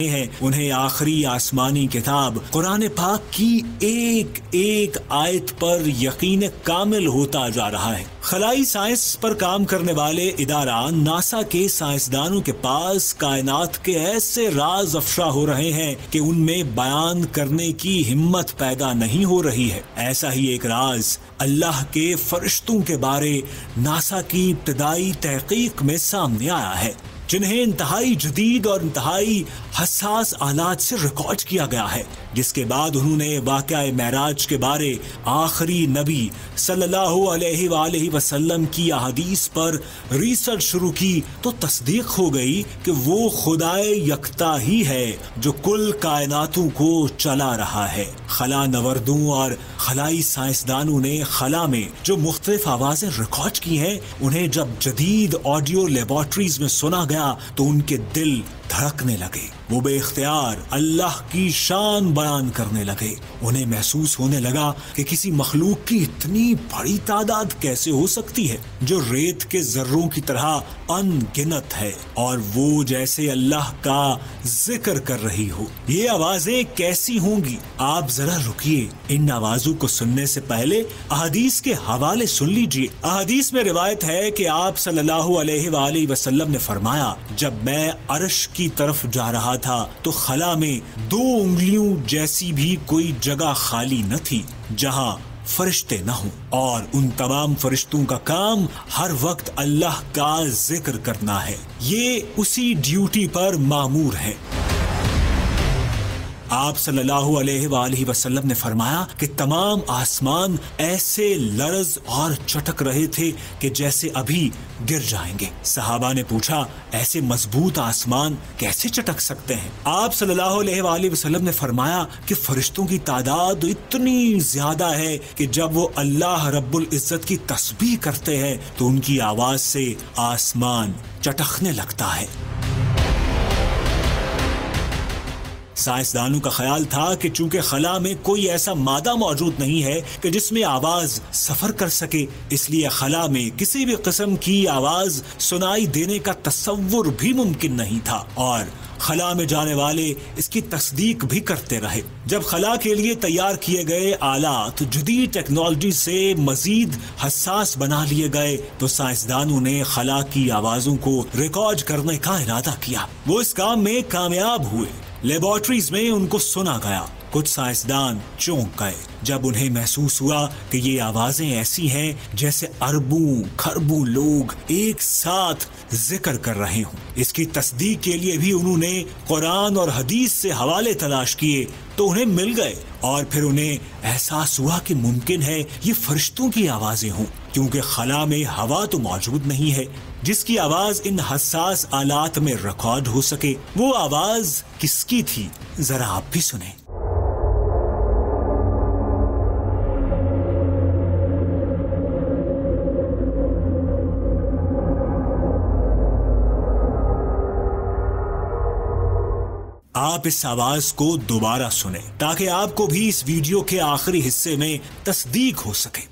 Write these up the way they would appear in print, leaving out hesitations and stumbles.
हैं, उन्हें आखिरी आसमानी किताब कुरान पाक की एक एक आयत पर यकीन कामिल होता जा रहा है। खलाई साइंस पर काम करने वाले इदारा नासा के साइंसदानों के पास कायनात के ऐसे राज अफशा हो रहे हैं कि उनमें बयान करने की हिम्मत पैदा नहीं हो रही है। ऐसा ही एक राज अल्लाह के फरिश्तों के बारे नासा की इब्तदाई तहकीक में सामने आया है, जिन्हें इंतहाई जदीद और इंतहाई हसास आलात से रिकॉर्ड किया गया है, जिसके बाद उन्होंने वाक़या मेराज के बारे आखिरी नबी सल्लल्लाहु अलैहि वसल्लम की अहादीस पर रिसर्च शुरू की तो तस्दीक हो गई कि वो खुदाए यकता ही है जो कुल कायनातों को चला रहा है। खला नवरदों और खलाई साइंसदानों ने खला में जो मुख्तलिफ आवाजें रिकॉर्ड की हैं, उन्हें जब जदीद ऑडियो लेबोरेटरीज में सुना गया तो उनके दिल धड़कने लगे। वो बेख्तियार अल्लाह की शान बयान करने लगे। उन्हें महसूस होने लगा कि किसी मखलूक की इतनी बड़ी तादाद कैसे हो सकती है जो रेत के जर्रों की तरह अनगिनत है और वो जैसे अल्लाह का जिक्र कर रही हो। ये आवाजें कैसी होंगी? आप जरा रुकिए, इन आवाजों को सुनने से पहले अहादीस के हवाले सुन लीजिए। अहादीस में रिवायत है कि आप सल्लल्लाहु अलैहि वसल्लम ने फरमाया, जब मैं अर्श की तरफ जा रहा था तो खला में 2 उंगलियों जैसी भी कोई जगह खाली न थी जहां फरिश्ते न हों, और उन तमाम फरिश्तों का काम हर वक्त अल्लाह का जिक्र करना है। ये उसी ड्यूटी पर मामूर है। आप सल्लल्लाहु अलैहि वसल्लम ने फरमाया कि तमाम आसमान ऐसे लरज और चटक रहे थे कि जैसे अभी गिर जाएंगे। सहाबा ने पूछा, ऐसे मजबूत आसमान कैसे चटक सकते हैं? आप सल्लल्लाहु अलैहि वसल्लम ने फरमाया कि फरिश्तों की तादाद इतनी ज्यादा है कि जब वो अल्लाह रब्बुल इज्जत की तस्बीह करते हैं तो उनकी आवाज से आसमान चटकने लगता है। साइंसदानों का ख्याल था कि चूंकि खला में कोई ऐसा मादा मौजूद नहीं है कि जिसमें आवाज सफर कर सके, इसलिए खला में किसी भी किस्म की आवाज सुनाई देने का तसव्वुर भी मुमकिन नहीं था और खला में जाने वाले इसकी तस्दीक भी करते रहे। जब खला के लिए तैयार किए गए आलात जदीद टेक्नोलॉजी से मजीद हसास बना लिए गए तो साइंसदानों ने खला की आवाजों को रिकॉर्ड करने का इरादा किया। वो इस काम में कामयाब हुए। लेबोरेटरीज में उनको सुना गया। कुछ साइंसदान चौंक गए जब उन्हें महसूस हुआ कि ये आवाजें ऐसी हैं जैसे अरबों खरबों लोग एक साथ जिक्र कर रहे हों। इसकी तस्दीक के लिए भी उन्होंने कुरान और हदीस से हवाले तलाश किए तो उन्हें मिल गए और फिर उन्हें एहसास हुआ कि मुमकिन है ये फरिश्तों की आवाजें हों, क्योंकि खला में हवा तो मौजूद नहीं है जिसकी आवाज इन हसास आलात में रिकॉर्ड हो सके। वो आवाज किसकी थी, जरा आप भी सुने। आप इस आवाज को दोबारा सुने ताकि आपको भी इस वीडियो के आखिरी हिस्से में तस्दीक हो सके।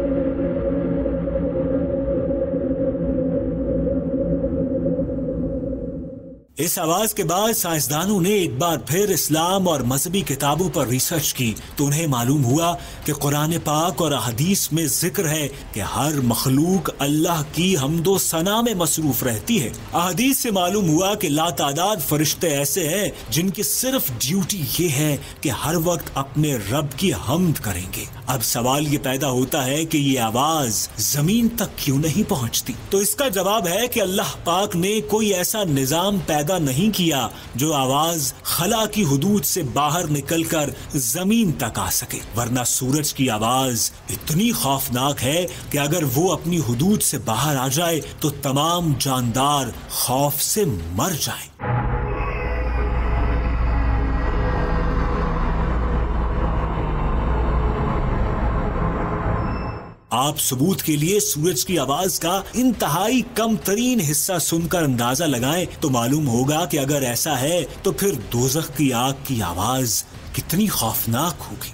इस आवाज के बाद साइंसदानों ने एक बार फिर इस्लाम और मजहबी किताबों पर रिसर्च की तो उन्हें मालूम हुआ कि कुरान पाक और हदीस में जिक्र है कि हर मखलूक अल्लाह की हम्दो सना में मसरूफ रहती है। हदीस से मालूम हुआ कि लातादाद फरिश्ते ऐसे हैं जिनकी सिर्फ ड्यूटी ये है कि हर वक्त अपने रब की हम्द करेंगे। अब सवाल ये पैदा होता है कि ये आवाज जमीन तक क्यों नहीं पहुंचती? तो इसका जवाब है कि अल्लाह पाक ने कोई ऐसा निजाम पैदा नहीं किया जो आवाज खला की हुदूद से बाहर निकलकर जमीन तक आ सके, वरना सूरज की आवाज इतनी खौफनाक है कि अगर वो अपनी हुदूद से बाहर आ जाए तो तमाम जानदार खौफ से मर जाएं। आप सबूत के लिए सूरज की आवाज का इंतहाई कम तरीन हिस्सा सुनकर अंदाजा लगाएं तो मालूम होगा कि अगर ऐसा है तो फिर दोज़ख की आग की आवाज कितनी खौफनाक होगी।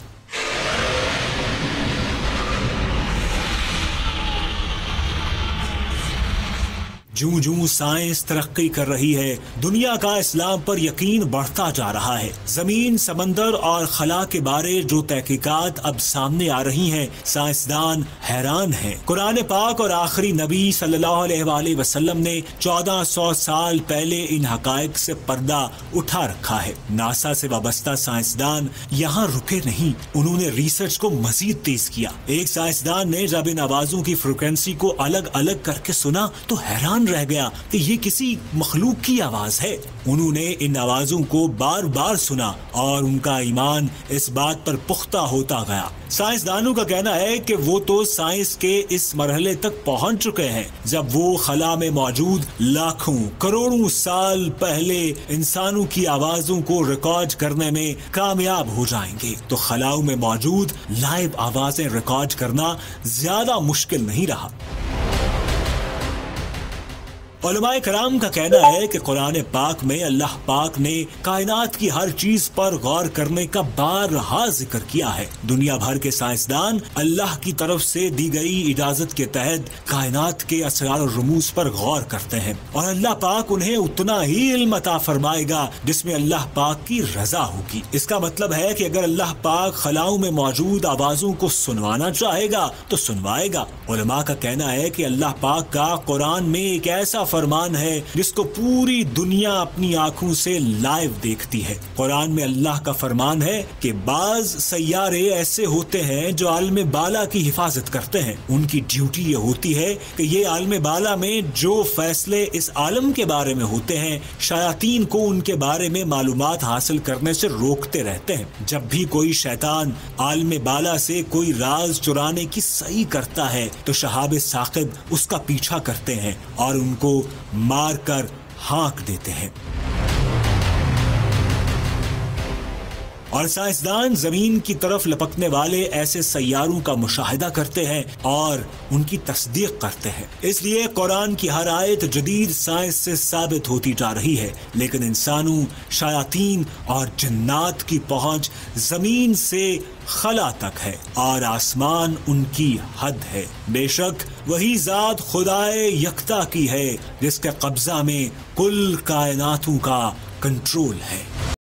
जूं जूं साइंस तरक्की कर रही है, दुनिया का इस्लाम पर यकीन बढ़ता जा रहा है। जमीन, समंदर और खला के बारे जो तहकीकात अब सामने आ रही हैं, साइंसदान हैरान हैं। कुरान पाक और आखिरी नबी सल्लल्लाहु अलैहि वसल्लम ने 1400 साल पहले इन हकायक से पर्दा उठा रखा है। नासा से वाबस्ता साइंसदान यहाँ रुके नहीं, उन्होंने रिसर्च को मजीद तेज किया। एक साइंसदान ने जब इन आवाजों की फ्रिक्वेंसी को अलग अलग करके सुना तो हैरान रह गया कि ये किसी मखलूक की आवाज है। उन्होंने इन आवाजों को बार बार सुना और उनका ईमान इस बात पर पुख्ता होता गया। साइंसदानों का कहना है कि वो तो साइंस के इस मरहले तक पहुंच चुके हैं जब वो खला में मौजूद लाखों करोड़ों साल पहले इंसानों की आवाजों को रिकॉर्ड करने में कामयाब हो जाएंगे। तो खलाओं में मौजूद लाइव आवाजें रिकॉर्ड करना ज्यादा मुश्किल नहीं रहा। उलमाए कराम का कहना है कि कुरान पाक में अल्लाह पाक ने कायनात की हर चीज पर गौर करने का बारहा जिक्र किया है। दुनिया भर के साइंसदान अल्लाह की तरफ से दी गई इजाजत के तहत कायनात के असरार और रुमूज पर गौर करते हैं और अल्लाह पाक उन्हें उतना ही इल्म अता फरमाएगा जिसमें अल्लाह पाक की रजा होगी। इसका मतलब है कि अगर अल्लाह पाक खलाओं में मौजूद आवाजों को सुनवाना चाहेगा तो सुनवाएगा। उलमा का कहना है कि अल्लाह पाक का कुरान में एक ऐसा फरमान है जिसको पूरी दुनिया अपनी आंखों से लाइव देखती है। कुरान में अल्लाह का फरमान है कि बाज सैयारे ऐसे होते हैं जो आलम बाला की हिफाजत करते हैं। उनकी ड्यूटी ये होती है कि ये आलम बाला में जो फैसले इस आलम के बारे में होते हैं, शयातीन को उनके बारे में मालूमात हासिल करने से रोकते रहते हैं। जब भी कोई शैतान आलम बाला से कोई राज चुराने की सही करता है तो शहाब साकिब उसका पीछा करते हैं और उनको मारकर हाँक देते हैं। और साइंसदान जमीन की तरफ लपकने वाले ऐसे सैयारों का मुशाहिदा करते हैं और उनकी तस्दीक करते हैं। इसलिए कुरान की हर आयत जदीद साइंस से साबित होती जा रही है, लेकिन इंसानों, शयातीन और जन्नात की पहुंच जमीन से खला तक है और आसमान उनकी हद है। बेशक वही जात खुदाए यकता की है जिसके कब्जा में कुल कायनातों का कंट्रोल है।